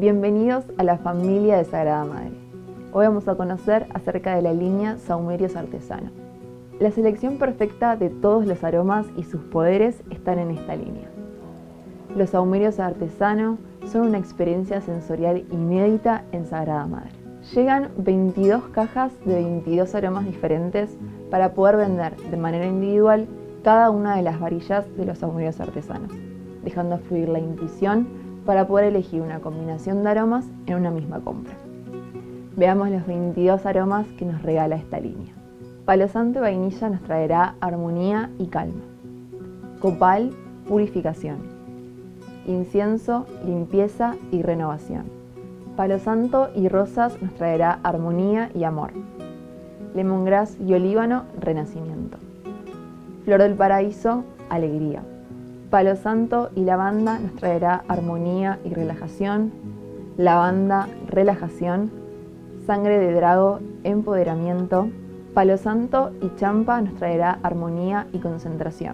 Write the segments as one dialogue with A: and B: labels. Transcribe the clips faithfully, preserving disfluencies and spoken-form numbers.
A: Bienvenidos a la familia de Sagrada Madre. Hoy vamos a conocer acerca de la línea Saumerios Artesano. La selección perfecta de todos los aromas y sus poderes están en esta línea. Los Saumerios Artesano son una experiencia sensorial inédita en Sagrada Madre. Llegan veintidós cajas de veintidós aromas diferentes para poder vender de manera individual cada una de las varillas de los Saumerios Artesanos, dejando fluir la intuición para poder elegir una combinación de aromas en una misma compra. Veamos los veintidós aromas que nos regala esta línea. Palo Santo y vainilla nos traerá armonía y calma. Copal, purificación. Incienso, limpieza y renovación. Palo Santo y rosas nos traerá armonía y amor. Lemongrass y olíbano, renacimiento. Flor del paraíso, alegría. Palo Santo y lavanda nos traerá armonía y relajación. Lavanda, relajación. Sangre de drago, empoderamiento. Palo Santo y champa nos traerá armonía y concentración.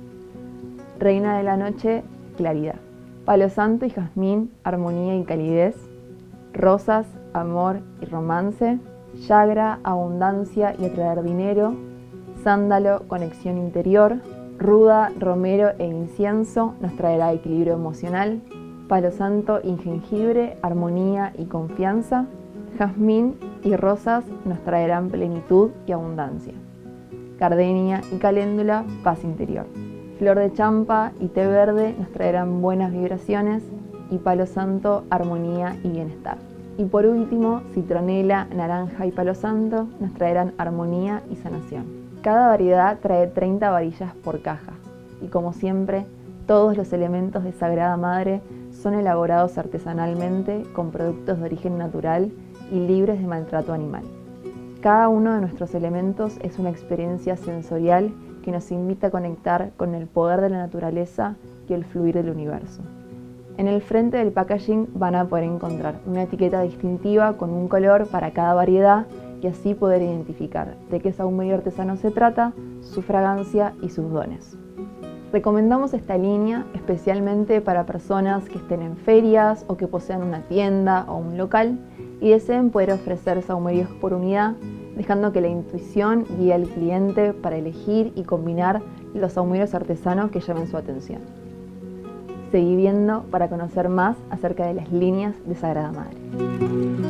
A: Reina de la noche, claridad. Palo Santo y jazmín, armonía y calidez. Rosas, amor y romance. Yagra, abundancia y atraer dinero. Sándalo, conexión interior. Ruda, romero e incienso nos traerá equilibrio emocional. Palo Santo y jengibre, armonía y confianza. Jazmín y rosas nos traerán plenitud y abundancia. Gardenia y caléndula, paz interior. Flor de champa y té verde nos traerán buenas vibraciones. Y Palo Santo, armonía y bienestar. Y por último, citronela, naranja y palo santo nos traerán armonía y sanación. Cada variedad trae treinta varillas por caja y, como siempre, todos los elementos de Sagrada Madre son elaborados artesanalmente con productos de origen natural y libres de maltrato animal. Cada uno de nuestros elementos es una experiencia sensorial que nos invita a conectar con el poder de la naturaleza y el fluir del universo. En el frente del packaging van a poder encontrar una etiqueta distintiva con un color para cada variedad y así poder identificar de qué saumerio artesano se trata, su fragancia y sus dones. Recomendamos esta línea especialmente para personas que estén en ferias o que posean una tienda o un local y deseen poder ofrecer saumerios por unidad, dejando que la intuición guíe al cliente para elegir y combinar los saumerios artesanos que llamen su atención. Seguí viendo para conocer más acerca de las líneas de Sagrada Madre.